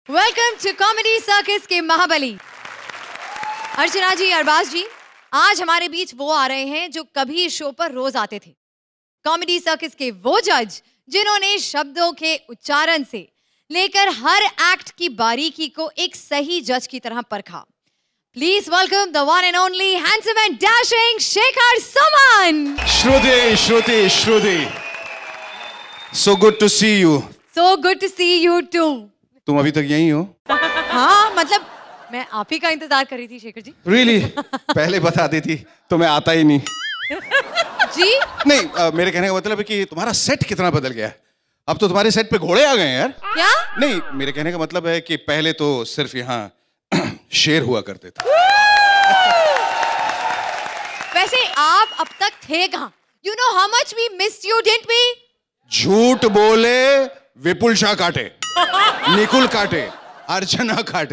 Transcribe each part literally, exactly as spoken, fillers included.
Welcome to comedy circus के महाबली। अर्चना जी, अरबाज जी, आज हमारे बीच वो आ रहे हैं जो कभी इस शो पर रोज आते थे। कॉमेडी सर्कस के वो जज जिन्होंने शब्दों के उच्चारण से लेकर हर एक्ट की बारीकी को एक सही जज की तरह परखा। Please welcome the one and only handsome and dashing Shekhar Suman. Shruti Shruti Shruti, so good to see you. So good to see you too. तुम अभी तक यहीं हो? हाँ, मतलब मैं आप ही का इंतजार कर रही थी शेखर जी। Really really? पहले बता देती तो मैं आता ही नहीं। जी नहीं, uh, मेरे कहने का मतलब है कि तुम्हारा सेट कितना बदल गया है। अब तो तुम्हारे सेट पे घोड़े आ गए हैं यार। क्या? नहीं, मेरे कहने का मतलब है कि पहले तो सिर्फ यहाँ शेर हुआ करते थे। वैसे आप अब तक थे कहाँ? You know how much we missed you, didn't we? झूठ बोले विपुल शाह काटे, निकुल काटे, अर्चना काटे।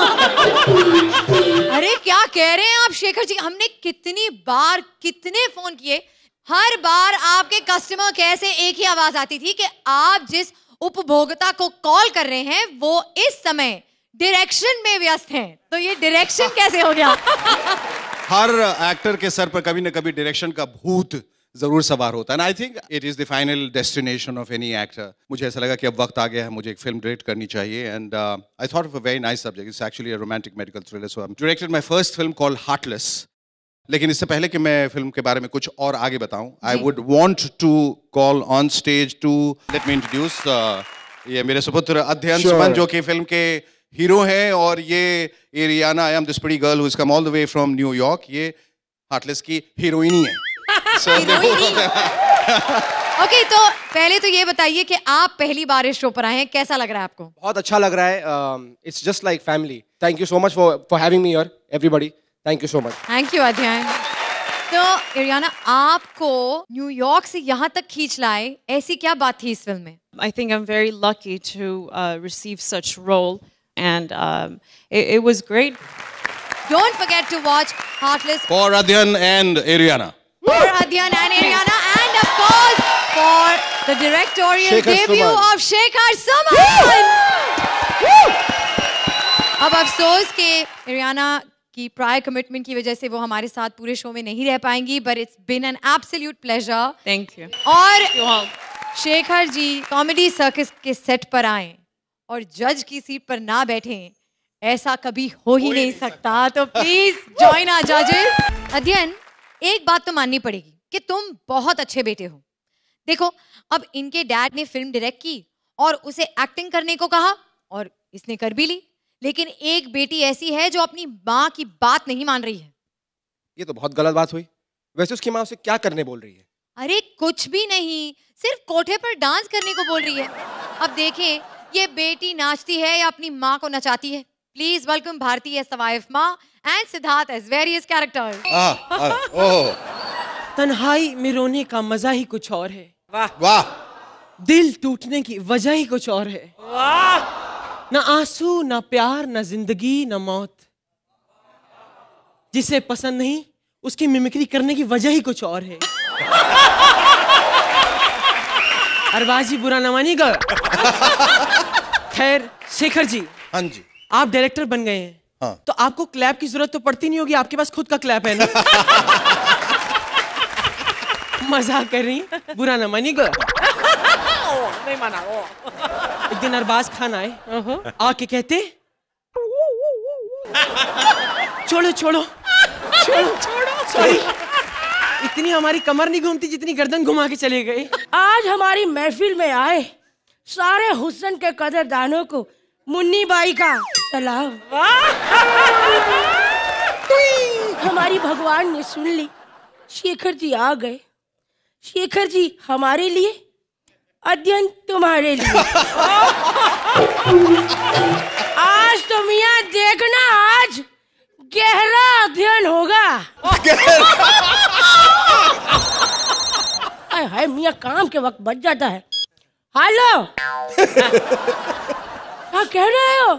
अरे क्या कह रहे हैं आप शेखर जी? हमने कितनी बार कितने फोन किए, हर बार आपके कस्टमर केयर से एक ही आवाज आती थी कि आप जिस उपभोक्ता को कॉल कर रहे हैं वो इस समय डायरेक्शन में व्यस्त हैं। तो ये डायरेक्शन कैसे हो गया? हर एक्टर के सर पर कभी न कभी डायरेक्शन का भूत जरूर सवार होता है। I think it is the final destination of any actor. मुझे ऐसा लगा कि अब वक्त आ गया है, मुझे एक फिल्म डायरेक्ट करनी चाहिए and I thought of a very nice subject. It's actually a romantic medical thriller. So I directed my first film called Heartless. लेकिन इससे पहले कि मैं फिल्म के बारे में कुछ और आगे बताऊं, I would want to call on stage to let me introduce ये मेरे सुपुत्र अध्ययन सुमन, जो कि फिल्म के हीरो हैं, और ये Ariana, I am this pretty girl who has come all the way from New York. ये हार्टलेस की हीरोइन ही है। So, ओके, तो पहले तो ये बताइए कि आप पहली बार इस शो पर आए हैं, कैसा लग रहा है आपको? बहुत अच्छा लग रहा है। It's just like family. Thank you so much for for having me here everybody. Thank you so much. Thank you अध्ययन। तो एरियाना, आपको न्यूयॉर्क से यहाँ तक खींच लाए, ऐसी क्या बात थी इस फिल्म में? I think I'm very lucky to uh, receive such role, and um, it, it was great. Don't forget to watch Heartless For Adhyan and Ariana. For Adhyan and Ariana, and of course for the directorial Shekhar debut Suman. of Shekhar Suman. अब अफसोस के Ariana की prior commitment की वजह से वो हमारे साथ पूरे शो में नहीं रह पाएंगी, but it's been an absolute pleasure. Thank you. और You all. Shekhar ji comedy circus के सेट पर आए और जज की सीट पर ना बैठे, ऐसा कभी हो ही नहीं सकता। तो प्लीज जॉइन आवर जजेस। अध्ययन, एक बात तो माननी पड़ेगी कि तुम बहुत अच्छे बेटे हो। देखो, अब इनके डैड ने फिल्म डायरेक्ट की और उसे एक्टिंग करने को कहा और इसने कर भी ली, लेकिन एक बेटी ऐसी है जो अपनी माँ की बात नहीं मान रही है। ये तो बहुत गलत बात हुई। वैसे उसकी माँ उसे क्या करने बोल रही है? अरे कुछ भी नहीं, सिर्फ कोठे पर डांस करने को बोल रही है। अब देखें ये बेटी नाचती है या अपनी माँ को नचाती है। Please welcome Bharti as the wife माँ and Siddharth as various characters. Oh, तन्हाई में रोने का मजा ही कुछ और है। वाह वाह। दिल टूटने की वजह ही कुछ और है। वाह। न आंसू, न प्यार, न जिंदगी, न मौत। जिसे पसंद नहीं उसकी मिमिक्री करने की वजह ही कुछ और है। अरबाजी बुरा न मानिएगा। खैर शेखर जी, हाँ जी, आप डायरेक्टर बन गए हैं। हाँ। तो आपको क्लैप की जरूरत तो पड़ती नहीं होगी, आपके पास खुद का क्लैप है ना। मजाक कर रही, बुरा ना मानिएगा। नहीं माना। एक दिन अरबाज खान आए, आके कहते छोड़ो छोड़ो छोड़ो छोड़ो सॉरी, इतनी हमारी कमर नहीं घूमती जितनी गर्दन घुमा के चले गए। आज हमारी महफिल में आए सारे हुस्न के कदरदानों को मुन्नी बाई का सलाम। हमारी भगवान ने सुन ली, शेखर जी आ गए। शेखर जी हमारे लिए, अध्ययन तुम्हारे लिए। आज तो मियाँ देखना, आज गहरा अध्ययन होगा। हाय हाय मियाँ, काम के वक्त बच जाता है। हेलो, क्या कह रहे हो?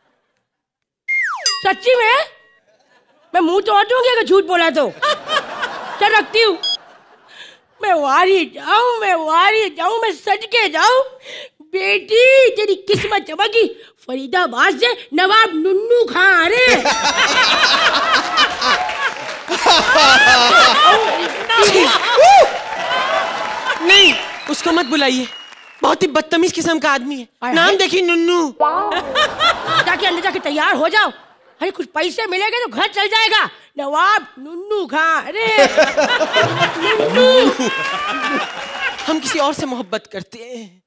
सच्ची में? मैं मुंह तोड़ दूंगी अगर झूठ बोला तो। क्या रखती हूँ? मैं वारी जाऊं, मैं वारी जाऊं, मैं सज के जाऊं, बेटी तेरी किस्मत चमकी, फरीदाबाद से नवाब नुन्नू खां आ रहे हैं। नहीं, उसको मत बुलाइए, बहुत ही बदतमीज किस्म का आदमी है। नाम देखिए नुन्नू। जाके अंदर जाके तैयार हो जाओ। अरे कुछ पैसे मिलेंगे तो घर चल जाएगा। नवाब नुन्नू खां, अरे नुन्नू। हम किसी और से मोहब्बत करते हैं।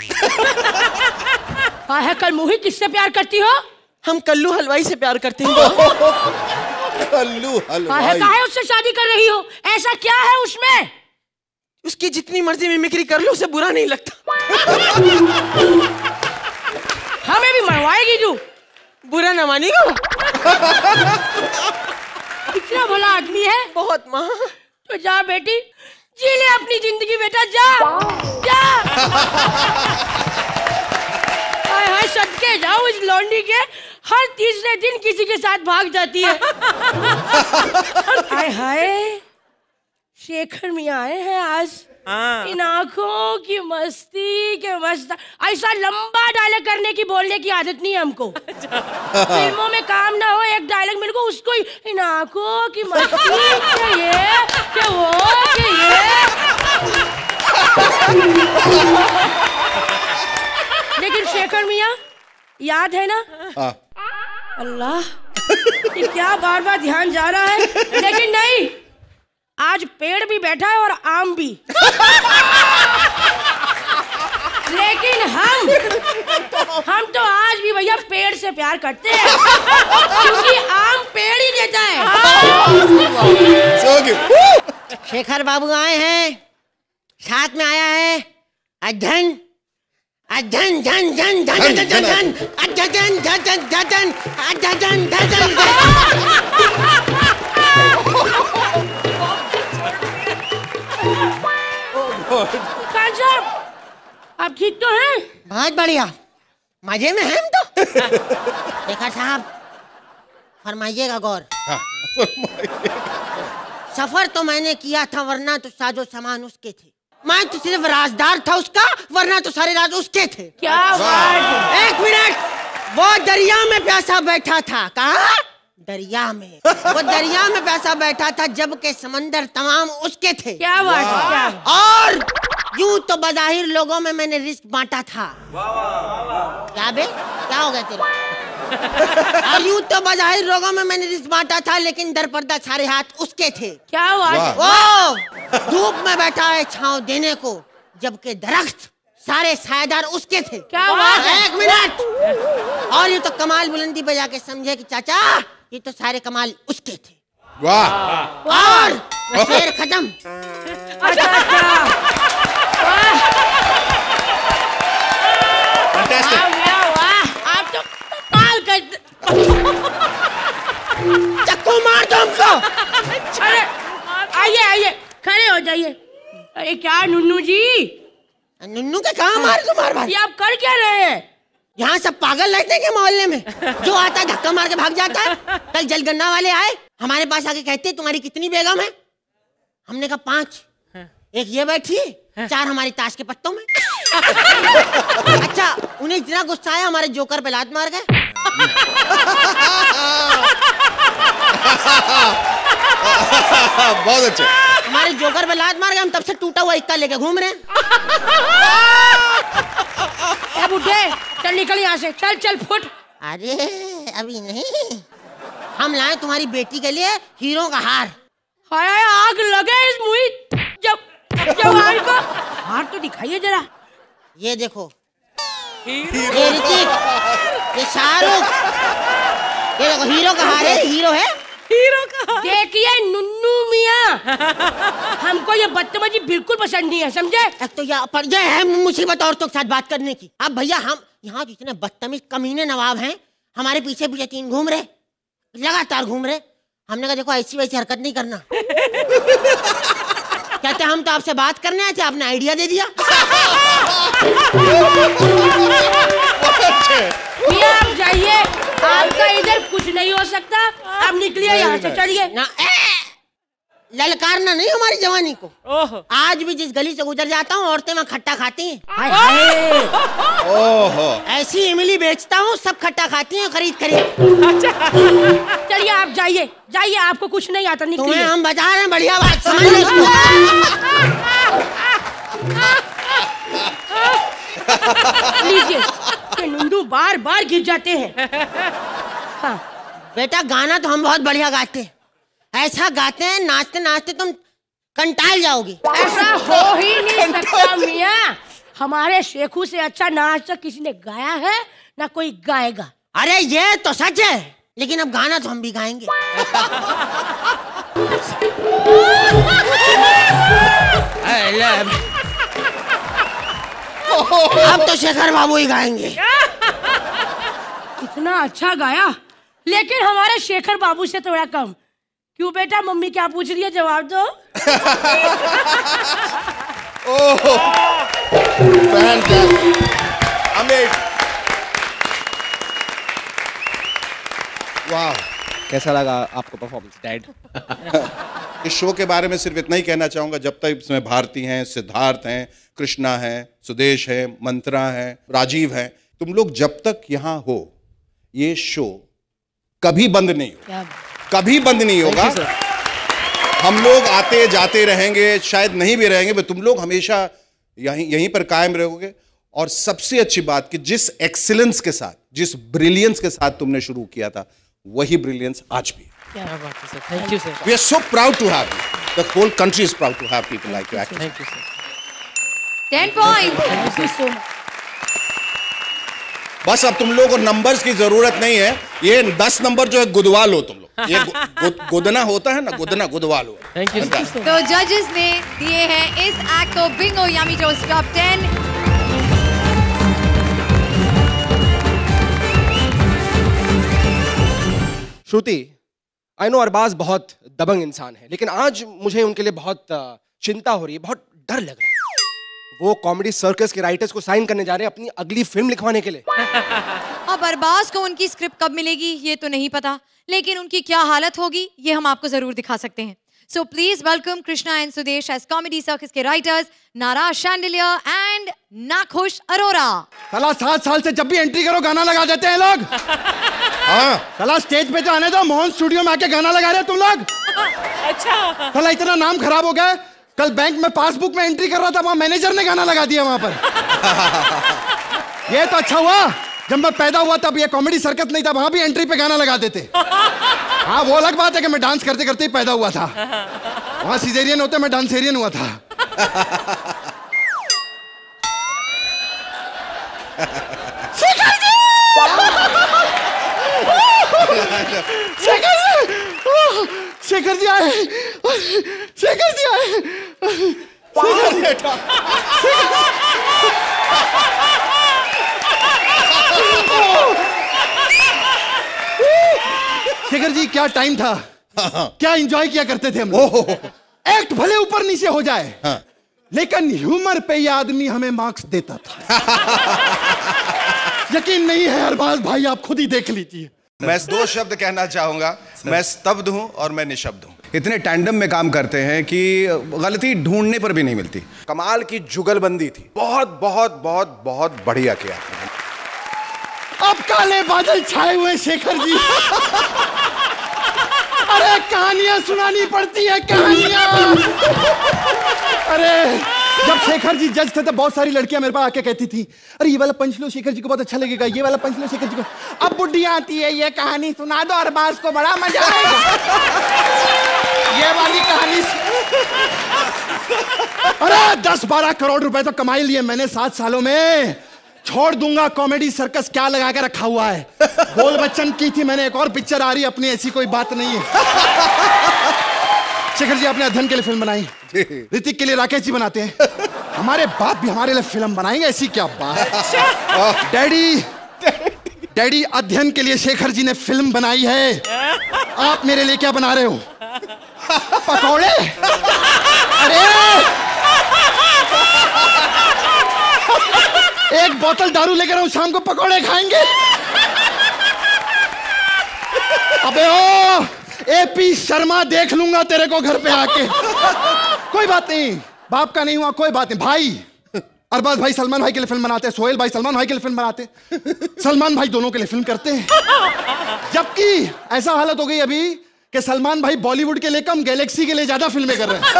हाँ है, कल मुही किससे प्यार करती हो? हम कल्लू हलवाई से प्यार करते हैं। कल्लू हाँ है, काहे उससे शादी कर रही हो? ऐसा क्या है उसमें? उसकी जितनी मर्जी मिमिक्री कर लो उसे बुरा नहीं लगता। हमें भी मरवाएगी तू? बुरा न मानेगा। इतना भला आदमी है। बहुत माँ। तो जा बेटी, जी ले अपनी जिंदगी बेटा, जा जा। हाय हाय, सदके जाओ इस लौंडी के, हर तीसरे दिन किसी के साथ भाग जाती है। हाय हाय, शेखर मियाँ आए हैं आज। हाँ। इन आंखों की मस्ती के मस्त, ऐसा लंबा डायलॉग करने की बोलने की आदत नहीं है हमको। फिल्मों में काम ना हो, एक डायलॉग मेरे को उसको ही, इन आंखों की मस्ती के ये के वो के ये। लेकिन शेखर मियाँ याद है ना? हाँ। अल्लाह, ये क्या बार बार ध्यान जा रहा है। लेकिन नहीं, आज पेड़ भी बैठा है और आम भी। लेकिन हम हम तो आज भी भैया पेड़ से प्यार करते हैं, क्योंकि आम पेड़ ही देता है। शेखर बाबू आए हैं, साथ में आया है अध्ययन अध्ययन धन धन धन धन धन अध्ययन धन धन धन अध्ययन धन धन। खान साहब, आप ठीक तो हैं? बहुत बढ़िया, मजे में हैं हम तो। शेखर साहब फरमाइएगा गौर। हाँ, सफर तो मैंने किया था, वरना तो साजो सामान उसके थे। मैं तो सिर्फ राजदार था उसका, वरना तो सारे राज उसके थे। क्या बात। एक मिनट, वो दरिया में प्यासा बैठा था। कहा? दरिया में। वो दरिया में प्यासा बैठा था, जब के समंदर तमाम उसके थे। क्या बात है, क्या? और यूं तो बज़ाहिर लोगों में मैंने रिस्क बांटा था। क्या बे, क्या हो गया तेरा? और यूं तो बज़ाहिर लोगों में मैंने रिस्क बांटा था, लेकिन दरपर्दा सारे हाथ उसके थे। क्या बात। वो धूप में बैठा है छांव देने को, जबकि दरख्त सारे सायेदार उसके थे। क्या बात है। एक मिनट, और ये तो कमाल बुलंदी बजा के समझे कि चाचा ये तो सारे कमाल उसके थे। वाह। और शेर खत्म। अच्छा अच्छा, वाह वाह, आप तो कमाल करते। चक्कू मार दो हमको। अरे आइए आइए, खड़े हो जाइए। अरे क्या नुन्नू जी, नुन्नू के कहाँ मार दो मार भाई। ये आप कर क्या रहे हैं? यहाँ सब पागल रहते हैं मोहल्ले में, जो आता है धक्का मार के भाग जाता है। कल जलगन्ना वाले आए हमारे पास आके कहते तुम्हारी कितनी बेगम है? हमने कहा पांच। एक ये बैठी, चार हमारी ताश के पत्तों में। अच्छा, उन्हें इतना गुस्सा आया, हमारे जोकर पे लात मार गए। बहुत अच्छे। हमारे जोकर पे लात मार गए, हम तब से टूटा हुआ इक्का लेके घूम रहे हैं। ए बुड्ढे, चल निकल यहाँ से, चल चल फुट। अरे अभी नहीं, हम लाए तुम्हारी बेटी के लिए हीरो का हार। हाय आग लगे इस मुई जब जवान को। हार तो दिखाइए जरा। ये देखो, ये ऋतिक, ये शाहरुख, ये देखो हीरो का हार है। हीरो है, हीरो का। देखिए नुन्नू मियाँ, हमको ये बदतमीजी बिल्कुल पसंद नहीं है, समझे? एक तो ये पर ये है मुसीबत औरतों के साथ बात करने की। अब भैया हम यहाँ जितने बदतमीज कमीने नवाब हैं, हमारे पीछे पीछे तीन घूम रहे, लगातार घूम रहे। हमने कहा देखो ऐसी वैसी हरकत नहीं करना। कहते हम तो आपसे बात करने आए थे, आपने आइडिया दे दिया। भैया आप जाइए, आपका इधर कुछ नहीं हो सकता। आप निकलिए यहाँ से, चलिए। ना ए, ललकारना नहीं हमारी जवानी को। ओहो। आज भी जिस गली से गुजर जाता हूँ औरतें वहाँ खट्टा खाती हैं। हाय हाय। ओहो। ऐसी इमली बेचता हूँ, सब खट्टा खाती हैं खरीद खरीद। चलिए आप जाइए जाइए, आपको कुछ नहीं आता, तुम्हें निकलिए। हम बता रहे हैं, बढ़िया बात समझ लो इसको। लीजिए, ये नंदू बार बार गिर जाते हैं। हाँ। बेटा गाना तो हम बहुत बढ़िया गाते हैं, ऐसा गाते हैं नाचते नाचते तुम कंटाल जाओगी। ऐसा हो ही नहीं सकता मियाँ, हमारे शेखू से अच्छा नाच तो किसी ने गाया है ना कोई गाएगा। अरे ये तो सच है, लेकिन अब गाना तो हम भी गाएंगे। अब तो शेखर बाबू ही गाएंगे। इतना अच्छा गाया, लेकिन हमारे शेखर बाबू से थोड़ा कम। क्यों बेटा, मम्मी क्या पूछ रही है, जवाब दो। ओह, फैंटास्टिक, अमेजिंग, वाह। कैसा लगा आपको परफॉर्मेंस डैड? इस शो के बारे में सिर्फ इतना ही कहना चाहूंगा, जब तक इसमें भारती हैं, सिद्धार्थ हैं, कृष्णा है, सुदेश है, मंत्रा है, राजीव है, तुम लोग जब तक यहाँ हो ये शो कभी बंद नहीं होगा, कभी बंद नहीं होगा। हम लोग आते जाते रहेंगे, शायद नहीं भी रहेंगे, तुम लोग हमेशा यहीं यहीं पर कायम रहोगे। और सबसे अच्छी बात कि जिस एक्सीलेंस के साथ, जिस ब्रिलियंस के साथ तुमने शुरू किया था, वही ब्रिलियंस आज भी। क्या बात है sir, thank you sir. We are so proud to have you. The whole country is proud to have people like you. Actually. Thank you sir. Ten point. Thank you so much. बस अब तुम लोगों को numbers की जरूरत नहीं है, ये दस नंबर जो है गुदवा लो तुम लोग। ये गु, गु, गुदना होता है ना, गुदना गुदवा लो। Thank you sir. तो जजेस ने दिए हैं इस एक्ट को Bingo yummy toast top ten. Shruti, I know Arbaaz बहुत दबंग इंसान है, लेकिन आज मुझे उनके लिए बहुत अ, चिंता हो रही है, बहुत डर लग रहा है। वो कॉमेडी सर्कस के राइटर्स को साइन करने जा रहे हैं अपनी अगली फिल्म लिखवाने के लिए। अब अरबाज को उनकी स्क्रिप्ट कब मिलेगी ये तो नहीं पता, लेकिन उनकी क्या हालत होगी ये हम आपको जरूर दिखा सकते हैं। So please welcome Krishna and Sudesh as comedy circus के राइटर्स नाराज शैंडिलियर एंड नाखुश अरोरा। साला सात साल से जब भी एंट्री करो गाना लगा देते हैं लोग। हाँ साला स्टेज पे तो आने दो, मोहन स्टूडियो में आके गाना लगा रहे हो तुम लोग। अच्छा। साला इतना नाम खराब हो गया, कल बैंक में पासबुक में एंट्री कर रहा था, वहां मैनेजर ने गाना लगा दिया वहां पर। ये तो अच्छा हुआ जब मैं पैदा हुआ तब ये कॉमेडी सर्कस नहीं था, वहां भी एंट्री पे गाना लगा देते। हाँ वो अलग बात है कि मैं डांस करते करते ही पैदा हुआ था, वहां सिजेरियन होते मैं डांसेरियन हुआ था। शेखर जी! शेखर जी! शेखर जी आए, शेखर जी आए, शेखर बेटा, शेखर जी क्या टाइम था, क्या एंजॉय किया करते थे हम लोग। एक्ट भले ऊपर नीचे हो जाए, हाँ। लेकिन ह्यूमर पे ये आदमी हमें मार्क्स देता था। यकीन नहीं है अरबाज भाई, आप खुद ही देख लीजिए। मैं दो शब्द कहना चाहूंगा, मैं स्तब्ध हूं और मैं निशब्द हूं। इतने टैंडम में काम करते हैं कि गलती ढूंढने पर भी नहीं मिलती। कमाल की जुगलबंदी थी, बहुत बहुत बहुत बहुत बढ़िया किया। अब काले बादल छाए हुए शेखर जी। अरे कहानियां सुनानी पड़ती है, कहानियां। अरे जब शेखर जी जज थे तो बहुत सारी लड़कियां मेरे पास आके कहती थी, अरे ये वाला पंच लो शेखर जी को बहुत अच्छा लगेगा, ये वाला पंच लो शेखर जी को। अब बुढ़िया आती है, ये कहानी सुना दो अरबाज को बड़ा मजा आएगा। ये वाली कहानी। अरे दस बारह करोड़ रुपए तो कमाई लिए मैंने सात सालों में। छोड़ दूंगा कॉमेडी सर्कस, क्या लगा के रखा हुआ है। बोल बच्चन की थी मैंने, एक और पिक्चर आ रही है अपनी, ऐसी कोई बात नहीं है। शेखर जी आपने अध्ययन के लिए फिल्म बनाई, ऋतिक के लिए राकेश जी बनाते हैं, हमारे बाप भी हमारे लिए फिल्म बनाएंगे, ऐसी क्या बात। डैडी डैडी अध्ययन के लिए शेखर जी ने फिल्म बनाई है, आप मेरे लिए क्या बना रहे हो? पकौड़े? अरे एक बोतल दारू लेकर आऊं, शाम को पकौड़े खाएंगे। अबे ओ एपी शर्मा देख लूंगा तेरे को घर पे आके। कोई बात नहीं, बाप का नहीं हुआ कोई बात नहीं। भाई अरबाज भाई सलमान भाई के लिए फिल्म बनाते हैं, सोहेल भाई सलमान भाई के लिए फिल्म बनाते हैं, सलमान भाई दोनों के लिए फिल्म करते हैं। जबकि ऐसा हालत हो गई अभी कि सलमान भाई बॉलीवुड के लिए कम गैलेक्सी के लिए ज्यादा फिल्में कर रहे हैं।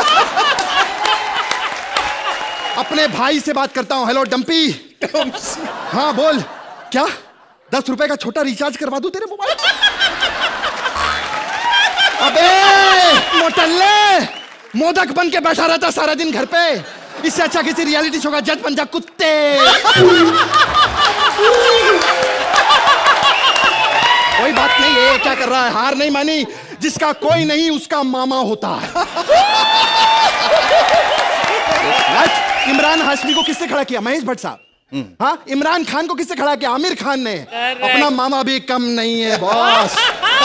अपने भाई से बात करता हूं। Hello Dumpy. हाँ बोल। क्या दस रुपए का छोटा रिचार्ज करवा दूं तेरे मोबाइल? अबे मोटल्ले, मोदक बन के बैठा रहता सारा दिन घर पे, इससे अच्छा किसी रियलिटी शो का जज बन जा कुत्ते। कोई बात नहीं है, क्या कर रहा है? हार नहीं मानी, जिसका कोई नहीं उसका मामा होता है। इमरान हाशमी को किससे खड़ा किया? महेश भट्ट साहब। हाँ, इमरान खान को किससे खड़ा किया? आमिर खान ने। अपना मामा भी कम नहीं है बॉस।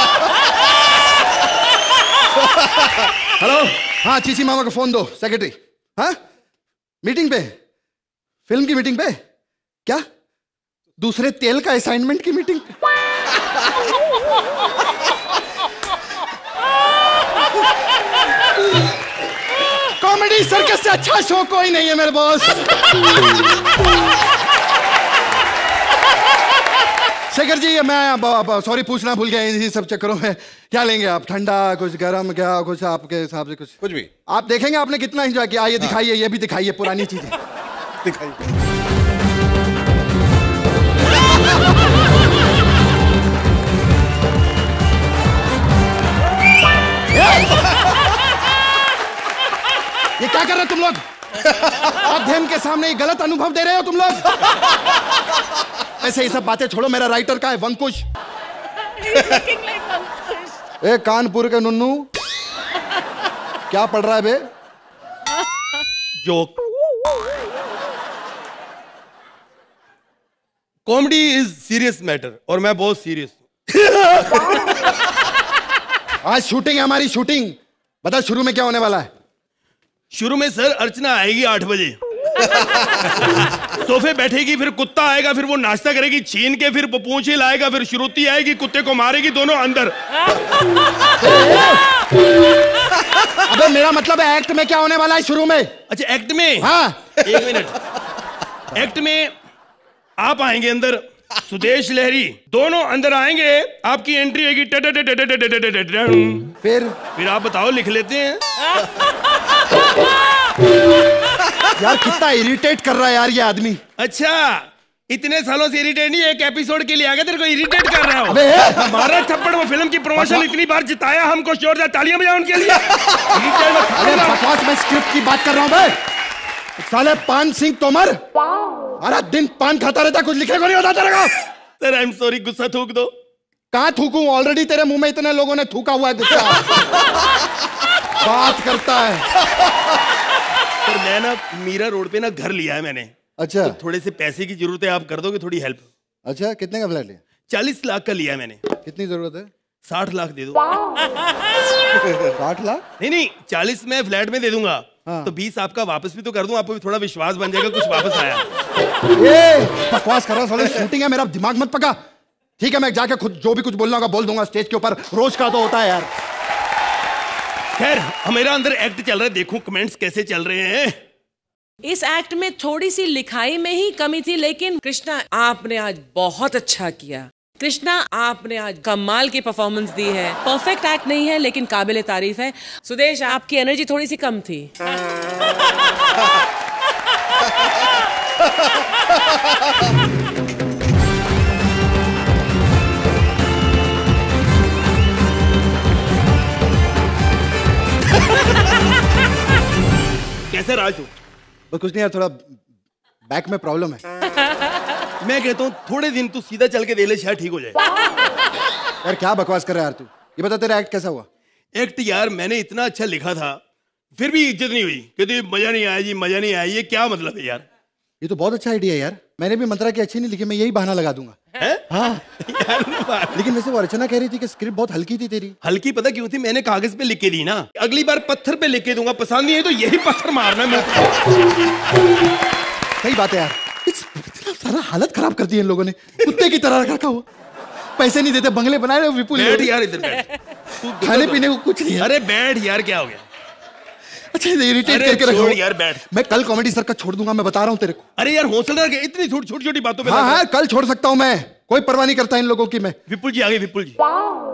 हेलो, हाँ चीची मामा को फोन दो, सेक्रेटरी। हाँ मीटिंग पे, फिल्म की मीटिंग पे? क्या दूसरे तेल का असाइनमेंट की मीटिंग पे? कॉमेडी सर्कस से अच्छा शो कोई नहीं है मेरे बॉस। शेखर जी, मैं सॉरी पूछना भूल गया इसी सब चक्करों में। क्या लेंगे आप? ठंडा, कुछ गरम, क्या कुछ आपके हिसाब से? कुछ कुछ भी आप देखेंगे आपने कितना एंजॉय किया। ये दिखाइए, ये भी दिखाइए, पुरानी चीजें दिखाइए। ये क्या कर रहे हो तुम लोग? अध्ययन के सामने ये गलत अनुभव दे रहे हो तुम लोग। ऐसे ये सब बातें छोड़ो। मेरा राइटर का है वंकुश। ए कानपुर के नुन्नू, क्या पढ़ रहा है बे? Joke. Comedy is serious matter और मैं बहुत सीरियस हूं। आज शूटिंग है हमारी, शूटिंग। बता शुरू में क्या होने वाला है? शुरू में सर अर्चना आएगी आठ बजे, सोफे बैठेगी, फिर कुत्ता आएगा, फिर वो नाश्ता करेगी छीन के, फिर पूंछी लाएगा, फिर श्रुति आएगी, कुत्ते को मारेगी, दोनों अंदर। अबे मेरा मतलब है एक्ट में क्या होने वाला है शुरू में? अच्छा एक्ट में? हाँ एक मिनट। एक्ट में आप आएंगे अंदर, सुदेश लहरी दोनों अंदर आएंगे, आपकी एंट्री होगी। फिर फिर आप बताओ, लिख लेते हैं। यार कितना इरिटेट कर रहा है यार ये आदमी। अच्छा, इतने सालों से इरिटेट नहीं, एक एपिसोड के लिए आ गया तेरे को इरिटेट कर रहा हूं। अबे हमारा थप्पड़, वो फिल्म की प्रमोशन इतनी बार जिताया हमको, जोरदार तालियां बजाओ उनके लिए। अरे बकवास, मैं स्क्रिप्ट की बात कर रहा हूं बे। साले पान सिंह तोमर अरे दिन पान खाता रहता, कुछ लिखे को नहीं होता तेरे को। सर आई एम सॉरी, गुस्सा थूक दो। कहां थूकूं? ऑलरेडी तेरे मुंह में इतने लोगों ने थूका हुआ है गुस्सा। बात करता है। सर मैं ना मीरा रोड पे ना घर लिया है मैंने। अच्छा, तो थोड़े से पैसे की जरूरत है, आप कर दोगे थोड़ी हेल्प? अच्छा कितने का फ्लैट लिया? चालीस लाख का लिया है मैंने। कितनी जरूरत है? साठ लाख दे दो। साठ लाख? नहीं नहीं, चालीस मैं फ्लैट में दे दूंगा। हाँ। तो बीस आपका वापस भी तो कर दूं, आपको भी थोड़ा विश्वास बन जाएगा कुछ वापस आया। ए, बकवास कर रहा साले, शूटिंग है, मेरा दिमाग मत पका। ठीक है, मैं जाके खुद जो भी कुछ बोलना होगा बोल दूंगा स्टेज के ऊपर, रोज का तो होता है यार। खैर मेरा अंदर एक्ट चल रहा है, देखूं कमेंट्स कैसे चल रहे हैं। इस एक्ट में थोड़ी सी लिखाई में ही कमी थी, लेकिन कृष्णा आपने आज बहुत अच्छा किया। कृष्णा आपने आज कमाल की परफॉर्मेंस दी है। परफेक्ट एक्ट नहीं है लेकिन काबिले तारीफ है। सुदेश आपकी एनर्जी थोड़ी सी कम थी। कैसे राज तू? बस कुछ नहीं यार, थोड़ा बैक में प्रॉब्लम है। मैं कहता हूँ थोड़े दिन तू सीधा चल के दे ले, शायद ठीक हो जाए। यार क्या बकवास कर रहा है यार तू? ये बता तेरा एक्ट कैसा हुआ? एक्ट यार मैंने इतना अच्छा लिखा था, फिर भी इज्जत नहीं हुई। कहते मजा नहीं आया जी, मजा नहीं आया। ये क्या मतलब है यार? ये तो बहुत अच्छा आइडिया है यार। मैंने भी मंत्रा की अच्छी नहीं लिखी, मैं यही बहाना लगा दूंगा। है? हाँ यार, लेकिन वैसे वो अर्चना कह रही थी कि स्क्रिप्ट बहुत हल्की थी तेरी। हल्की पता क्यों थी? मैंने कागज पे लिख के दी ना, अगली बार पत्थर पे लिख के दूंगा। पसंद नहीं है तो यही पत्थर मारना। मैं सही बात है यार, इतना सारा हालत खराब कर दी इन लोगों ने, कुत्ते की तरह रखा हुआ। पैसे नहीं देते, बंगले बनाए विपुल। बैठ यार इधर बैठ। खाने पीने को कुछ नहीं है। अरे बैठ यार, क्या हो गया? अच्छा इरिटेट करके छोड़ रखो यार, बैठ। मैं कल कॉमेडी सर्कस छोड़ दूंगा, मैं बता रहा हूँ तेरे को। अरे यार हौसला रख, इतनी छोटी छोटी छोटी बातों पे। हाँ हाँ कल छोड़ सकता हूँ मैं, कोई परवाह नहीं करता इन लोगों की मैं। विपुल जी आ गए, विपुल जी।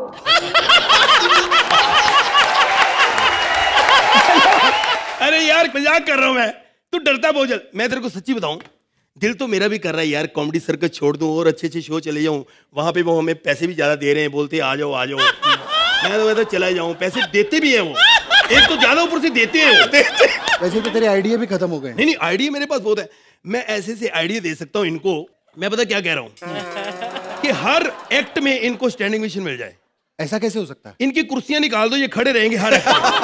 अरे यार मजाक कर रहा हूँ मैं, तू डरता बहुत जल्द। मैं तेरे को सच्ची बताऊं, दिल तो मेरा भी कर रहा है यार कॉमेडी सर्कस छोड़ दूं और अच्छे अच्छे शो चले जाऊं। वहां पे वो हमें पैसे भी ज्यादा दे रहे हैं, बोलते आ जाओ आ जाओ। मैं तो मैं तो चला जाऊं, पैसे देते भी हैं वो, एक तो ज्यादा ऊपर से देते हैं वो। वैसे तो तेरे आइडिया भी खत्म हो गए। नहीं नहीं आइडिया मेरे पास बहुत है, मैं ऐसे से आइडिया दे सकता हूँ इनको। मैं पता क्या कह रहा हूँ कि हर एक्ट में इनको स्टैंडिंग मिशन मिल जाए। ऐसा कैसे हो सकता है? इनकी कुर्सियां निकाल दो, ये खड़े रहेंगे हर एक्ट में।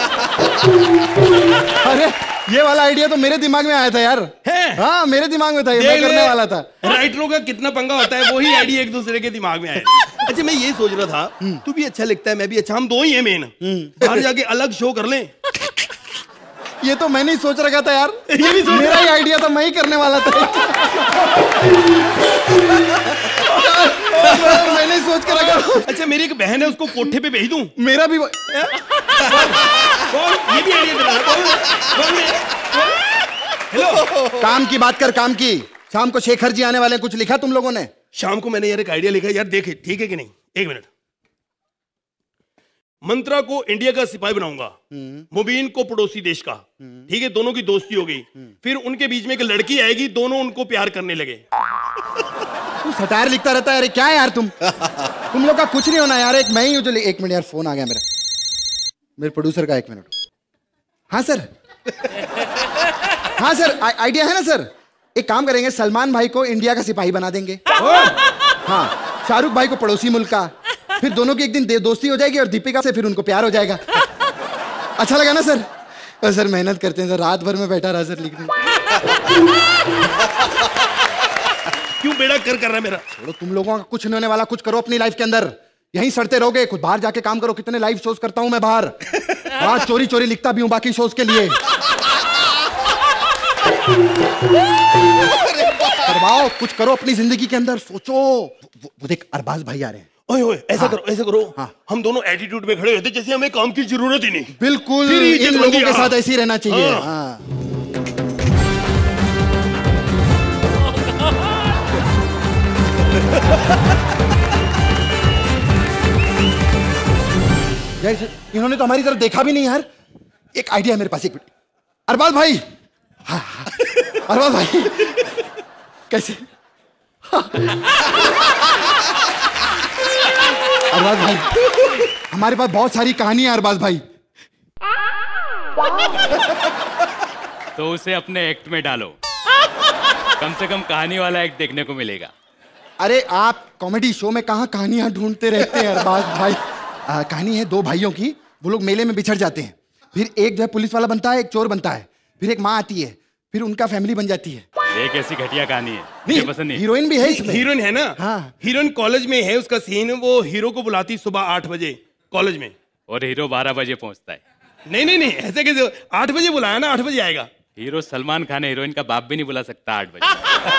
अरे ये वाला आइडिया तो मेरे दिमाग में आया था यार। है? हाँ मेरे दिमाग में था, ये मैं करने वाला था। राइटरों का कितना पंगा होता है, वही आइडिया एक दूसरे के दिमाग में आए। अच्छा मैं ये सोच रहा था, तू भी अच्छा लिखता है, मैं भी अच्छा, हम दो ही हैं मेन, बाहर जाके अलग शो कर लें। ये तो मैंने ही सोच रखा था यार, ये भी मेरा ही आइडिया था, मैं ही करने वाला था। मैंने ही सोच कर रखा। अच्छा मेरी एक बहन है, उसको कोठे पे भेज दूं? मेरा भी ये भी आइडिया दे रहा है। हेलो, काम की बात कर, काम की। शाम को शेखर जी आने वाले, कुछ लिखा तुम लोगों ने? शाम को मैंने यार एक आइडिया लिखा यार, देखे ठीक है कि नहीं? एक मिनट। मंत्रा को इंडिया का सिपाही बनाऊंगा, मुबीन को पड़ोसी देश का, ठीक है, दोनों की दोस्ती हो गई। फिर उनके बीच में एक लड़की आएगी, दोनों उनको प्यार करने लगे। तू सटायर लिखता रहता है, अरे क्या है यार तुम तुम लोग का कुछ नहीं होना यार। एक मैं ही हूं जो, एक मिनट यार फोन आ गया मेरा, मेरे प्रोड्यूसर का, एक मिनट। हाँ सर, हाँ सर आइडिया है ना सर, एक काम करेंगे, सलमान भाई को इंडिया का सिपाही बना देंगे, हाँ शाहरुख भाई को पड़ोसी मुल्क का, फिर दोनों की एक दिन दोस्ती हो जाएगी और दीपिका से फिर उनको प्यार हो जाएगा। अच्छा लगा ना सर? और सर मेहनत करते हैं सर, रात भर में बैठा रहा सर लिखने। क्यों बेड़ा कर कर रहा है मेरा? छोड़ो, तुम लोगों का कुछ नहीं होने वाला, कुछ करो अपनी लाइफ के अंदर, यहीं सड़ते रहोगे, कुछ बाहर जाके काम करो। कितने लाइव शोज करता हूं मैं बाहर, आज चोरी चोरी लिखता भी हूं बाकी शोज के लिए। करवाओ, कुछ करो अपनी जिंदगी के अंदर, सोचो। वो, वो देख अरबाज भाई आ रहे हैं। ओए ओए ऐसा हाँ, करो ऐसा करो हाँ, हम दोनों एटीट्यूड में खड़े होते जैसे हमें काम की जरूरत ही नहीं। बिल्कुल, इन लोगों के साथ ऐसे ही रहना चाहिए। हाँ। हाँ। यार इन्होंने तो हमारी तरफ देखा भी नहीं यार। एक आइडिया मेरे पास, एक मिनट। अरबाज भाई, हाँ, हाँ, अरबाज भाई कैसे? हाँ। अरबाज भाई, हमारे पास बहुत सारी कहानी है अरबाज भाई। तो उसे अपने एक्ट में डालो, कम से कम कहानी वाला एक्ट देखने को मिलेगा। अरे आप कॉमेडी शो में कहाँ कहानियां ढूंढते रहते हैं अरबाज भाई। आ, कहानी है दो भाइयों की, वो लोग मेले में बिछड़ जाते हैं, फिर एक जो है पुलिस वाला बनता है, एक चोर बनता है, फिर एक माँ आती है, फिर उनका फैमिली बन जाती है। ये कैसी घटिया कहानी है, नहीं, मुझे पसंद नहीं। हीरोइन भी है इसमें। हीरोइन है ना? हाँ। हीरोइन कॉलेज में है, उसका सीन वो हीरो को बुलाती सुबह आठ बजे कॉलेज में, और हीरो बारह बजे पहुंचता है। नहीं नहीं नहीं ऐसे कैसे? आठ बजे बुलाया ना, आठ बजे आएगा। हीरो सलमान खान है, हीरोइन का बाप भी नहीं बुला सकता आठ बजे।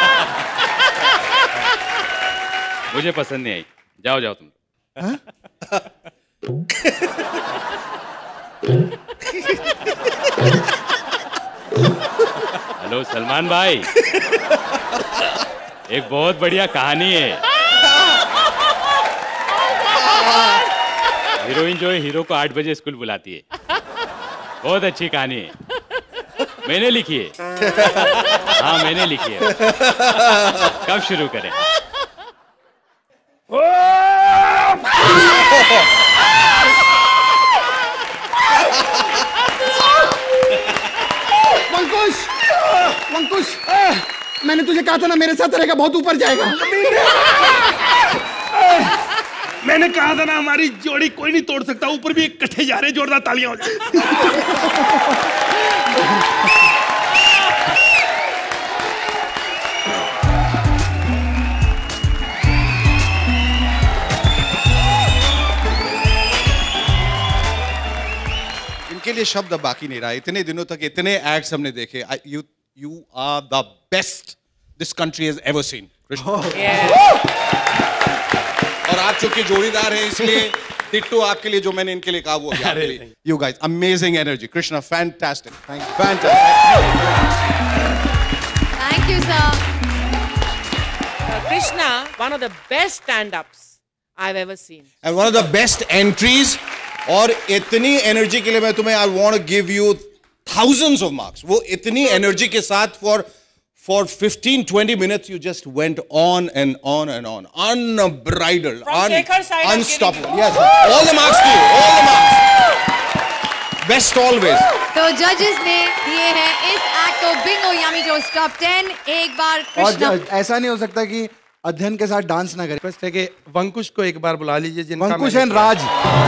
मुझे पसंद नहीं आई, जाओ जाओ तुम। हाँ? हेलो सलमान भाई, एक बहुत बढ़िया कहानी है। हीरोइन जो है हीरो को आठ बजे स्कूल बुलाती है, बहुत अच्छी कहानी है, मैंने लिखी है। हाँ मैंने लिखी है। कब शुरू करें? वंकुश, वंकुश, मैंने तुझे कहा था ना मेरे साथ रहेगा, बहुत ऊपर जाएगा। मैंने कहा था ना हमारी जोड़ी कोई नहीं तोड़ सकता, ऊपर भी इकट्ठे जा रहे, जोरदार तालियां हो जाए। इनके लिए शब्द अब बाकी नहीं रहा। इतने दिनों तक इतने एक्ट्स हमने देखे। You you are the best this country has ever seen. और आप चूंकि जोड़ीदार हैं इसलिए टिट्टू आपके लिए जो मैंने इनके लिए कहा वो भी आपके लिए। You guys, amazing energy. Krishna, fantastic. Thank you. Fantastic. Thank you, sir. Uh, Krishna, one of the best stand-ups I've ever seen. And one of the best entries. और इतनी एनर्जी के लिए मैं तुम्हें I want to give you thousands of marks. वो इतनी energy के साथ for for fifteen twenty minutes you just went on and on and on, unbridled, From Shekhar's side, I'm unstoppable. Yes, all the marks to you, all the marks. Best always. तो जजेस ने दिए हैं इस act को Bingo yummy जोस top ten. एक बार कृष्णा, और ऐसा नहीं हो सकता कि अध्ययन के साथ डांस ना करे। रिक्वेस्ट है कि वंकुश को एक बार बुला लीजिए, जिनका Vankush and Raj.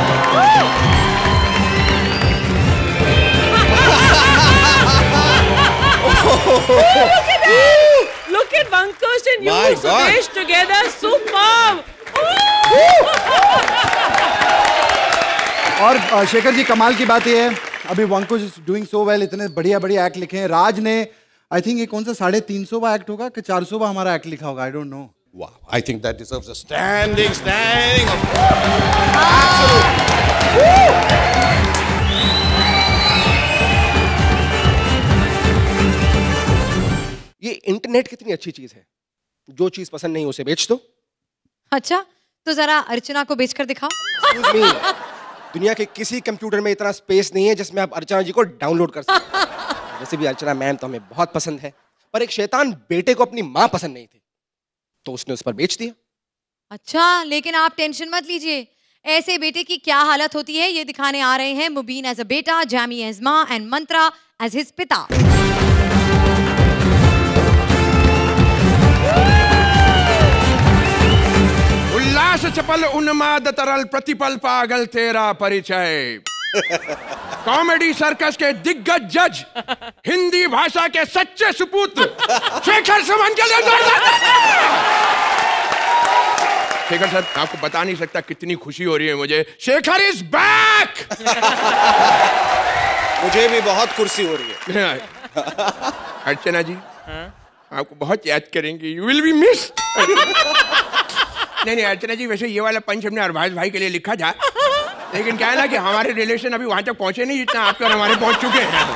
Look at Vankush and you, My Sudesh, together. Superb. और अ, शेखर जी, कमाल की बात ये है, अभी Vankush is doing so well, इतने बढ़िया बढ़िया एक्ट लिखे हैं। राज ने आई थिंक ये कौन सा साढ़े तीन सौ का एक्ट होगा कि चार सौ का हमारा एक्ट लिखा होगा, I don't know. Wow, I think that deserves a standing, standing. ये इंटरनेट कितनी अच्छी चीज है, जो चीज पसंद नहीं उसे बेच दो। अच्छा तो जरा अर्चना को बेचकर दिखाओ। Excuse me, दुनिया के किसी कंप्यूटर में इतना स्पेस नहीं है जिसमें आप अर्चना जी को डाउनलोड कर सकते। वैसे भी अर्चना मैम तो हमें बहुत पसंद है, पर एक शैतान बेटे को अपनी माँ पसंद नहीं थी, तो उसने उस पर बेच दिया। अच्छा लेकिन आप टेंशन मत लीजिए, ऐसे बेटे की क्या हालत होती है ये दिखाने आ रहे हैं मुबीन एज अ बेटा, जैमी एज माँ एंड मंत्रा एज हिज पिता। उल्लास चपल उन्माद तरल प्रतिपल पागल तेरा परिचय। कॉमेडी सर्कस के दिग्गज जज, हिंदी भाषा के सच्चे सुपुत्र शेखर सुमन के लिए शेखर सर, आपको बता नहीं सकता कितनी खुशी हो रही है मुझे। Shekhar is back. मुझे भी बहुत खुशी हो रही है। अर्चना जी, आपको बहुत याद करेंगे, यू विल बी मिस। नहीं नहीं अर्चना जी, वैसे ये वाला पंच हमने अरबाज भाई के लिए लिखा था, लेकिन क्या है ना कि हमारे रिलेशन अभी वहां तक पहुंचे नहीं जितना आपके और हमारे पहुंच चुके हैं।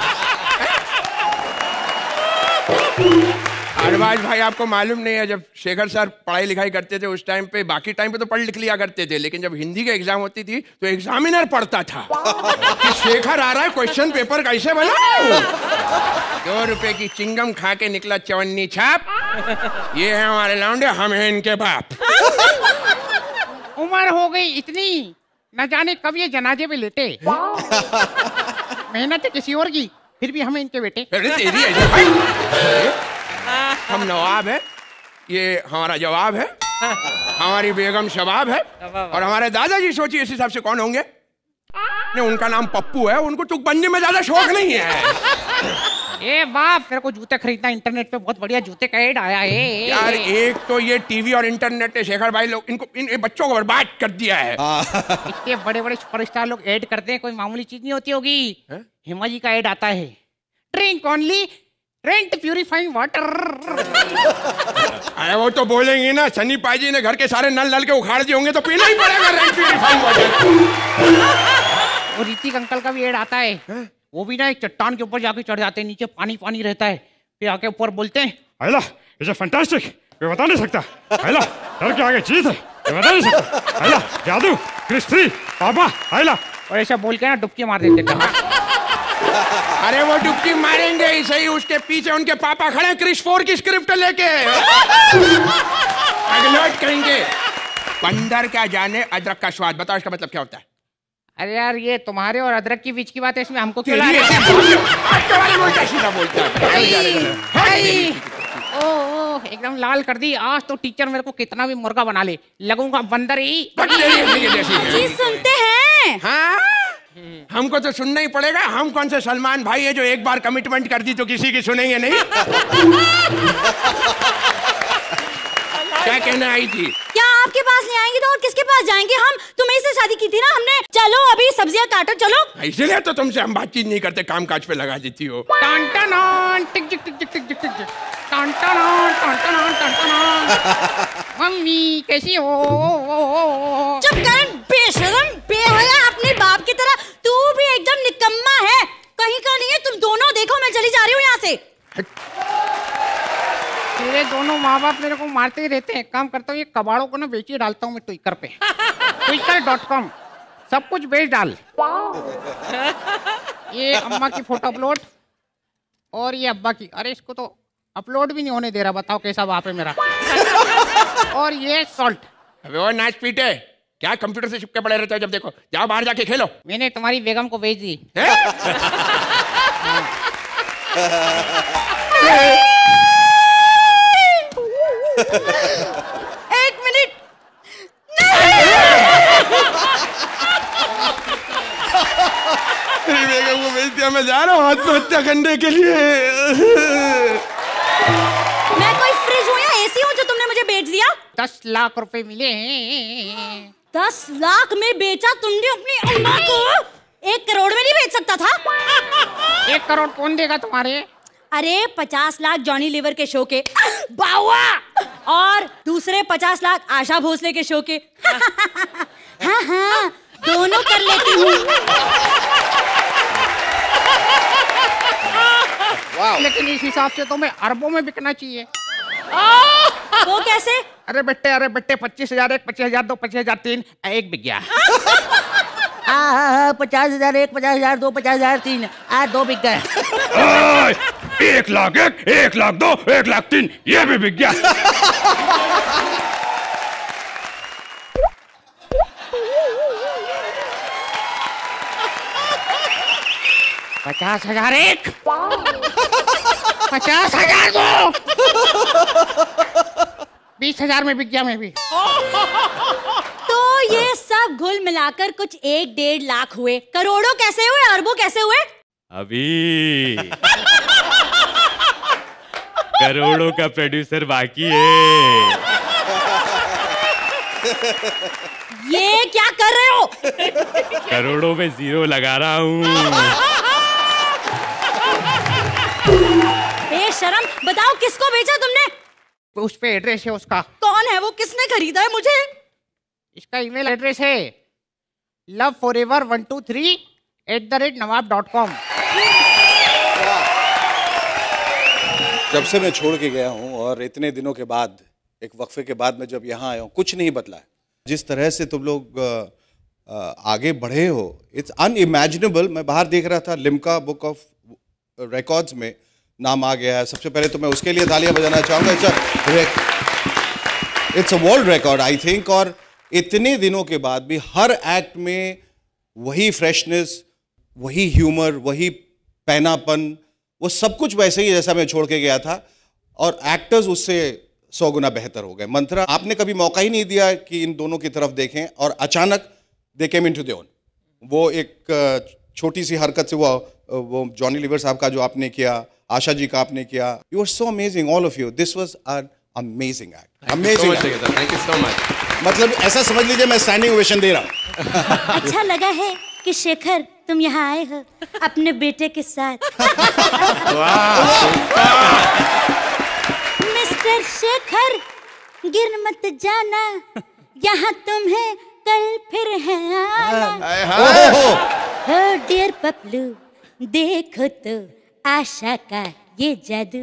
अरबाज भाई, आपको मालूम नहीं है, जब शेखर सर पढ़ाई लिखाई करते थे उस टाइम पे, बाकी टाइम पे तो पढ़ लिख लिया करते थे, लेकिन जब हिंदी की एग्जाम होती थी तो एग्जामिनर पढ़ता था कि शेखर आ रहा है, क्वेश्चन पेपर कैसे बनाऊं। दो रुपए की चिंगम खा के निकला चवन्नी छाप। ये है हमारे लौंडे, हम हैं इनके बाप। उम्र हो गई इतनी, न जाने कब ये जनाजे पे लेटे। मेहनत है किसी और की, फिर भी हमें इनके बेटे। हम नवाब है, ये हमारा जवाब है, हमारी बेगम शबाब है, और हमारे दादाजी सोचिए इस हिसाब से कौन होंगे। नहीं, उनका नाम पप्पू है, उनको तुकबंदी में ज्यादा शौक नहीं है। ए बाप, मेरे को जूते खरीदना, इंटरनेट पे बहुत बढ़िया जूते का ऐड आया है। यार एक तो ये टीवी और इंटरनेट ने शेखर भाई लोग इनको इन, इन बच्चों को बर्बाद कर दिया है। इतने बड़े बड़े सुपरस्टार लोग ऐड करते हैं, कोई मामूली चीज नहीं होती होगी। हिमा जी का ऐड आता है, drink only Kent purifying water. अरे वो तो बोलेंगे ना, सनी पाजी ने घर के सारे नल नल के उखाड़ दिए होंगे तो पीना ही पड़ेगा रेंट प्यूरिफाइंग वाटर। और ऋतिक अंकल का भी ऐड आता है, वो भी ना एक चट्टान के ऊपर जाके चढ़ जाते हैं, नीचे पानी पानी रहता है, फिर आके ऊपर बोलते हैं, आइला इट्स अ फैंटास्टिक, मैं बता नहीं सकता। आइला डर के आगे चीज है, मैं बता नहीं सकता। आइला जादू, क्रिस थ्री, पापा, आइला। और ऐसा बोल के ना डुबकी मार देते हैं। अरे वो डुबकी मारेंगे ही सही, उसके पीछे उनके पापा खड़े क्रिस फोर की स्क्रिप्ट लेके। अगलट कहेंगे, बंदर क्या जाने अदरक का स्वाद। बताओ इसका मतलब क्या होता है? अरे यार, ये तुम्हारे और अदरक की बीच की बात है, इसमें हमको क्यों ला रहे हो? ओ एकदम लाल कर दी। आज तो टीचर मेरे को कितना भी मुर्गा बना ले, लगूंगा बंदर ही। जी सुनते हैं? हाँ, हमको तो सुनना ही पड़ेगा। हम कौन से सलमान भाई है जो एक बार कमिटमेंट कर दी तो किसी की सुनेंगे नहीं। क्या कहना आई थी? क्या आपके पास नहीं आएंगे तो और किसके पास जाएंगे? हम तुम्हें से शादी की थी ना हमने। चलो अभी सब्जियां काटो, चलो। इसीलिए तो तुमसे हम बातचीत नहीं करते, काम काज पे लगा देती हो। टान टान टिक टिक टिक टिक टिक टिक टिक टान टान टान टान टान टान। मम्मी कैसी हो? चुप कर बेशरम, बे मारते ही रहते हैं। काम करता हूँ ये कबाड़ों को ना बेच ही डालता हूँ मैं ट्विटर पे, ट्विटर डॉट कॉम, सब कुछ बेच डाल। ये अम्मा की फोटो अपलोड और ये अब्बा की, अरे इसको तो अपलोड भी नहीं होने दे रहा, बताओ कैसा बाप है मेरा। और ये सॉल्ट। अबे वो नाच पीटे, क्या कंप्यूटर से चिपके पड़े रहते हो जब देखो, जाओ बाहर जाके खेलो। मैंने तुम्हारी बेगम को भेज दी। एक मिनट। मेरी बेगम को भेज दिया, मैं जा रहा हूँ आत्महत्या करने के लिए। मैं कोई फ्रिज हूँ या एसी हूँ जो तुमने मुझे बेच दिया? दस लाख रुपए मिले हैं। दस लाख में बेचा तुमने अपनी अम्मा को? एक करोड़ में नहीं बेच सकता था? एक करोड़ कौन देगा तुम्हारे? अरे पचास लाख जॉनी लीवर के शो के बावा और दूसरे पचास लाख आशा भोसले के शो के। हाँ हाँ दोनों कर लेती हूँ। लेकिन इस हिसाब से तो मैं अरबों में बिकना चाहिए। वो कैसे? अरे बेटे अरे बेटे पच्चीस हजार एक, पच्चीस हजार दो, पच्चीस हजार तीन, एक बिक गया। हाँ हाँ हाँ पचास हजार एक, पचास हजार दो, पचास हजार तीन, आ दो बिक गए। एक लाख एक, एक लाख दो, एक लाख तीन, ये भी बिक गया। पचास हजार एक, पचास हजार दो, बीस हजार में बिक गया मैं भी। तो ये सब घुल मिलाकर कुछ एक डेढ़ लाख हुए। करोड़ों कैसे हुए? अरबों कैसे हुए? अभी करोड़ों का प्रोड्यूसर बाकी है। ये क्या कर रहे हो? करोड़ों में जीरो लगा रहा हूँ। बेशरम, बताओ किसको बेचा तुमने? उस पे एड्रेस है उसका। कौन है वो? किसने खरीदा है मुझे? इसका ईमेल एड्रेस है love for ever one two three at the rate Nawab dot com. जब से मैं छोड़ के गया हूँ और इतने दिनों के बाद, एक वक्फे के बाद मैं जब यहाँ आया हूँ, कुछ नहीं बदला है। जिस तरह से तुम लोग आगे बढ़े हो, इट्स अनइमेजिनेबल। मैं बाहर देख रहा था, लिम्का बुक ऑफ रिकॉर्ड्स में नाम आ गया है। सबसे पहले तो मैं उसके लिए तालियां बजाना चाहूँगा। It's a world record I think. और इतने दिनों के बाद भी हर एक्ट में वही फ्रेशनेस, वही ह्यूमर, वही पैनापन, वो सब कुछ वैसे ही जैसा मैं छोड़ के गया था। और एक्टर्स उससे सौ गुना बेहतर हो गए। मंत्रा, आपने कभी मौका ही नहीं दिया कि इन दोनों की तरफ देखें, और अचानक they came into their own. वो एक छोटी सी हरकत से, वो वो जॉनी लीवर साहब का जो आपने किया, आशा जी का आपने किया, you are so amazing all of you. This was an amazing act, amazing. Thank you so much. मतलब ऐसा समझ लीजिए मैं स्टैंडिंग ओवेशन दे रहा हूँ। अच्छा लगा है कि शेखर तुम यहाँ आए हो अपने बेटे के साथ। मिस्टर शेखर गिर मत जाना, यहाँ तुम्हें कल फिर है आना। हो डियर पपलू देखो तो आशा का ये जादू।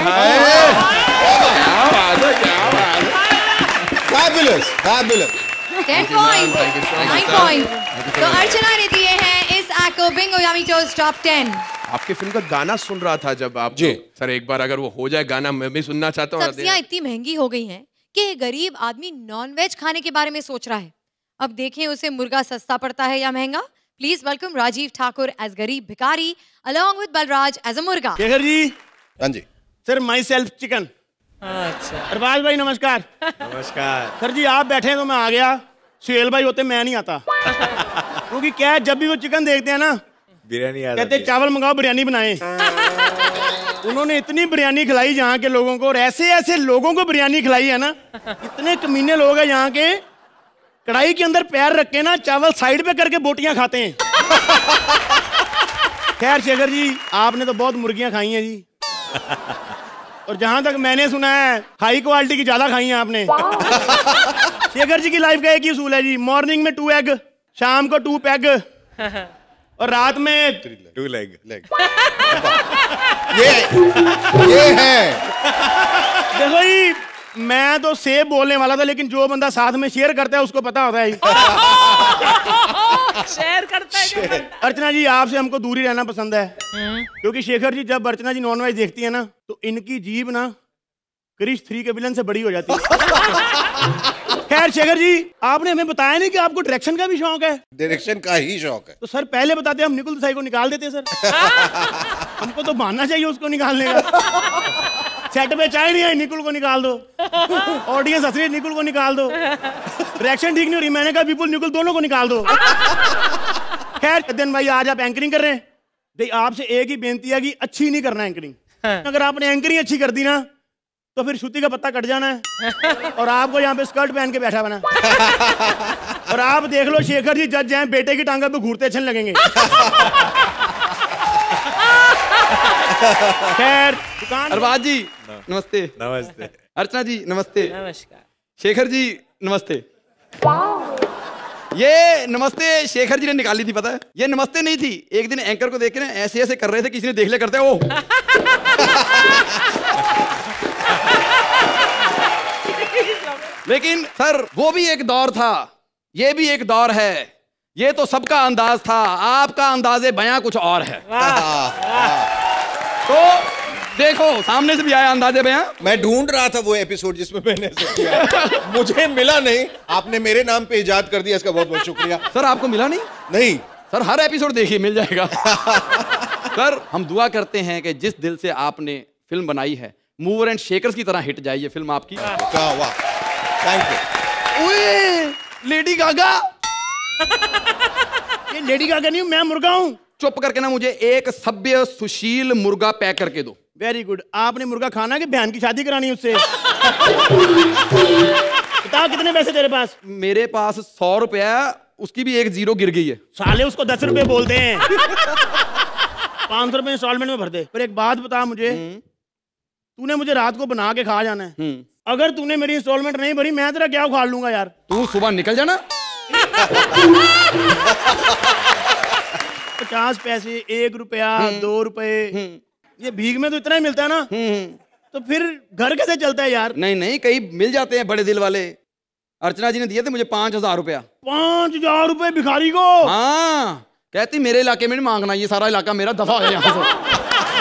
Fabulous, fabulous. ten points, nine points. तो अर्चना ने दिए हैं इस एक्ट को बिंगो यामी चोज टॉप टेन। आपकी फिल्म का गाना सुन रहा था जब आप जी सर, एक बार अगर वो हो जाए गाना, मैं भी सुनना चाहता हूँ। सब्जियां इतनी महंगी हो गई हैं कि गरीब आदमी नॉन वेज खाने के बारे में सोच रहा है। अब देखें उसे मुर्गा सस्ता पड़ता है या महंगा। Please welcome Rajiv Thakur as गरीब भिखारी along with Balraj as a मुर्गा। शेखर जी। हाँ जी सर, माई सेल्फ चिकन। अच्छा अरबाज भाई नमस्कार। नमस्कार सर जी, आप बैठे हैं तो मैं आ गया। सुहेल भाई होते मैं नहीं आता। क्योंकि क्या है, जब भी वो चिकन देखते हैं ना, बिरयानी कहते चावल मंगाओ बिरयानी बनाए। उन्होंने इतनी बिरयानी खिलाई यहाँ के लोगों को, और ऐसे ऐसे लोगों को बिरयानी खिलाई है ना, इतने कमीने लोग हैं यहाँ के, कढ़ाई के अंदर पैर रख के ना चावल साइड पे करके बोटियां खाते हैं। खैर शेखर जी, आपने तो बहुत मुर्गियां खाई हैं जी, और जहां तक मैंने सुना है हाई क्वालिटी की ज्यादा खाई हैं आपने। शेखर जी की लाइफ का एक ही उसूल है जी, मॉर्निंग में टू एग, शाम को टू पैग, और रात में टू लेग लेग। ये ये है। देखो जी, मैं तो सेब बोलने वाला था, लेकिन जो बंदा साथ में शेयर करता है उसको पता होता है। शेयर करता है जो बंदा। अर्चना जी, आपसे हमको दूरी रहना पसंद है, क्योंकि शेखर जी जब अर्चना जी नॉनवेज देखती है ना, तो इनकी जीभ ना क्रिश थ्री के विलन से बड़ी हो जाती है। खैर शेखर जी, आपने हमें बताया नहीं कि आपको डायरेक्शन का भी शौक है। डायरेक्शन का ही शौक है। तो सर पहले बताते, हम निकुल देसाई को निकाल देते सर। हमको तो बहाना चाहिए उसको निकालने का। सेट पे चाय नहीं आई, निकुल को निकाल दो। ऑडियंस हंस रही है, निकुल को निकाल दो। डायरेक्शन ठीक नहीं हो रही, मैंने कहा विपुल निकुल दोनों को निकाल दो। खैर अध्ययन भाई, आज आप एंकरिंग कर रहे हैं, देखिए आपसे एक ही बेनती है कि अच्छी नहीं करना एंकरिंग। अगर आपने एंकरिंग अच्छी कर दी ना, तो फिर श्रुति का पत्ता कट जाना है और आपको यहाँ पे स्कर्ट पहन के बैठा बना। और आप देख लो शेखर जी जज हैं, बेटे की टांगा पे घूरते अच्छे लगेंगे। खैर दुकान। अरबाज जी नमस्ते। नमस्ते। अर्चना जी नमस्ते। नमस्कार। शेखर जी नमस्ते। ये नमस्ते शेखर जी ने निकाली थी, पता है? ये नमस्ते नहीं थी, एक दिन एंकर को देख के ना ऐसे ऐसे कर रहे थे, किसी ने देख लिया करते ओ। लेकिन सर वो भी एक दौर था, ये भी एक दौर है, ये तो सबका अंदाज था, आपका अंदाजे बयां कुछ और है। तो देखो सामने से भी आया अंदाजे बयां। मैं ढूंढ रहा था वो एपिसोड जिसमें मैंने ऐसे किया, मुझे मिला नहीं, आपने मेरे नाम पे इजाद कर दिया, इसका बहुत बहुत शुक्रिया। सर आपको मिला नहीं? नहीं सर, हर एपिसोड देखिए, मिल जाएगा। सर हम दुआ करते हैं कि जिस दिल से आपने फिल्म बनाई है, मूवर एंड शेकर्स की तरह हिट जाए ये फिल्म आपकी। वाह वाह, थैंक यू। ओए लेडी गागा। ये लेडी गागा नहीं, मैं मुर्गा हूँ। चुप करके ना मुझे एक सभ्य सुशील मुर्गा पैक करके दो। Very good. आपने मुर्गा खाना कि बहन की शादी करानी उससे? बताओ कितने पैसे तेरे पास? मेरे पास सौ रुपया, उसकी भी एक जीरो गिर गई है। साले उसको दस रुपए बोलते हैं। पाँच सौ रुपए इंस्टॉलमेंट में भर दे। पर एक बात बता मुझे, तूने मुझे रात को बना के खा जाना है, अगर तूने मेरी इंस्टॉलमेंट नहीं भरी, मैं तेरा क्या उखाड़ लूंगा यार। तू सुबह निकल जाना। पचास पैसे, एक रुपया, दो रुपए, ये भीख में तो इतना ही मिलता है ना, तो फिर घर कैसे चलता है यार? नहीं नहीं, कई मिल जाते हैं बड़े दिल वाले। अर्चना जी ने दिए थे मुझे पांच हजार रुपया। पांच हजार रुपए भिखारी को? हाँ, कहती मेरे इलाके में नहीं मांगना, ये सारा इलाका मेरा, दफा है यहाँ से।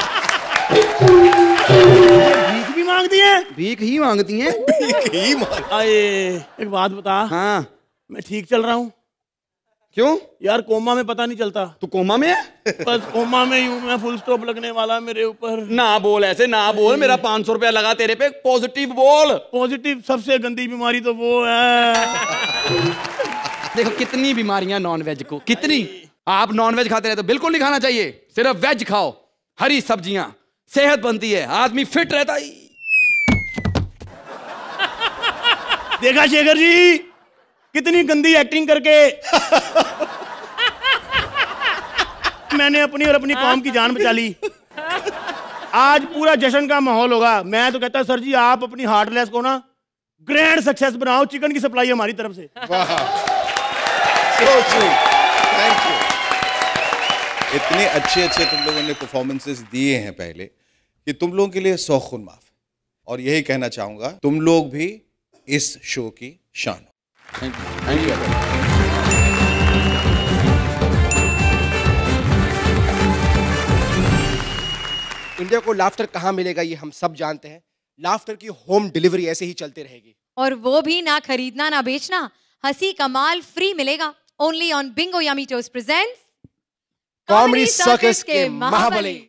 भीख भी मांगती है? भीख ही मांगती हैं। भीख ही मांग। आए, एक बात बता। हाँ मैं ठीक चल रहा हूँ? क्यों यार? कोमा में पता नहीं चलता। तू कोमा में है? बस कोमा में हूँ मैं, फुल स्टॉप लगने वाला मेरे ऊपर। ना बोल ऐसे, ना बोल, मेरा पांच सौ रुपया लगा तेरे पे, पॉजिटिव बोल। पॉजिटिव? सबसे गंदी बीमारी तो वो है। देखो कितनी बीमारियां नॉन वेज को, कितनी। आप नॉन वेज खाते रहते, बिल्कुल नहीं खाना चाहिए, सिर्फ वेज खाओ, हरी सब्जियां, सेहत बनती है, आदमी फिट रहता है। देखा शेखर जी कितनी गंदी एक्टिंग करके मैंने अपनी और अपनी कौम की जान बचा ली। आज पूरा जश्न का माहौल होगा। मैं तो कहता सर जी आप अपनी हार्टलेस को ना ग्रैंड सक्सेस बनाओ, चिकन की सप्लाई हमारी तरफ से। So sweet. Thank you. इतने अच्छे अच्छे तुम लोगों ने परफॉर्मेंसेस दिए हैं पहले कि तुम लोगों के लिए सौ खून माफ। और यही कहना चाहूंगा, तुम लोग भी इस शो की शान हो। Thank you, thank you. India को लाफ्टर कहाँ मिलेगा ये हम सब जानते हैं। लाफ्टर की होम डिलीवरी ऐसे ही चलते रहेगी, और वो भी ना खरीदना ना बेचना, हंसी कमाल फ्री मिलेगा। Only on Bingo yummy toast presents comedy circus के महाबली।